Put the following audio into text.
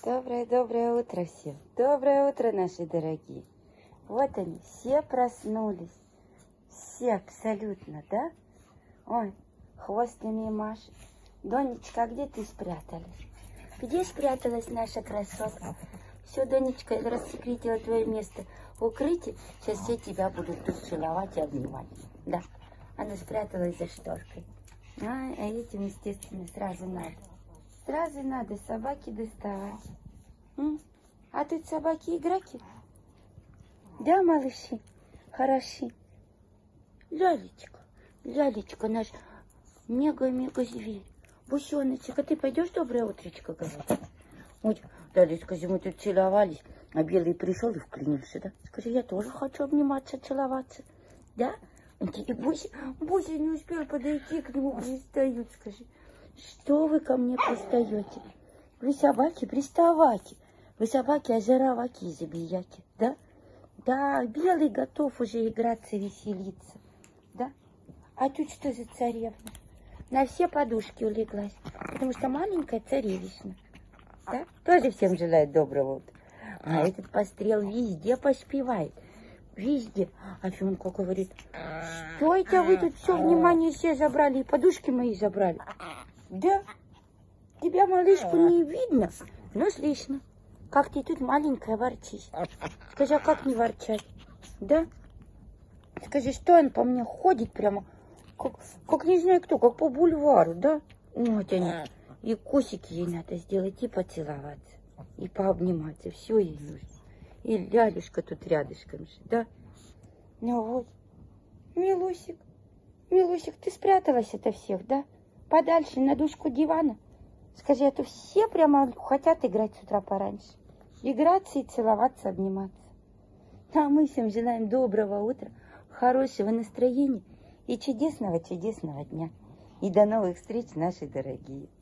Доброе утро всем. Доброе утро, наши дорогие. Вот они, все проснулись. Все абсолютно, да? Ой, хвостами машет. Донечка, а где ты спряталась? Где спряталась наша красотка? Все, Донечка, я рассекретила твое место в укрытии. Сейчас все тебя будут тут целовать и обнимать. Да, она спряталась за шторкой. А этим, естественно, сразу надо. Сразу надо собаки доставать. А тут собаки-игроки. Да, малыши? Хороши. Лялечка наш мега-мега зверь. Бусеночек, а ты пойдешь доброе утречко говорить? Ой, Лялечка, мы тут целовались, а Белый пришел и вклинился, да? Скажи, я тоже хочу обниматься, целоваться. Да? И Буся не успел подойти к нему, пристают, скажи. Что вы ко мне пристаете? Вы собаки, приставайте. Вы собаки, озороваки, забияки, да? Да, Белый готов уже играться, веселиться, да? А тут что за царевна? На все подушки улеглась, потому что маленькая царевична, да? Тоже всем желает доброго утра. А этот пострел везде поспевает, везде. А Фёнка говорит, что это вы тут все внимание все забрали, и подушки мои забрали? Да, тебя, малышку, не видно, но слышно, как ты тут маленькая ворчишь. Скажи, а как не ворчать? Да? Скажи, что он по мне ходит прямо, как не знаю кто, как по бульвару, да? Вот они. И косики ей надо сделать, и поцеловаться, и пообниматься. Все ей нужно. И Лялюшка тут рядышком же, да? Ну вот. Милусик, ты спряталась ото всех, да? Подальше, на дужку дивана. Скажи, а то все прямо хотят играть с утра пораньше. Играться и целоваться, обниматься. А мы всем желаем доброго утра, хорошего настроения и чудесного дня. И до новых встреч, наши дорогие.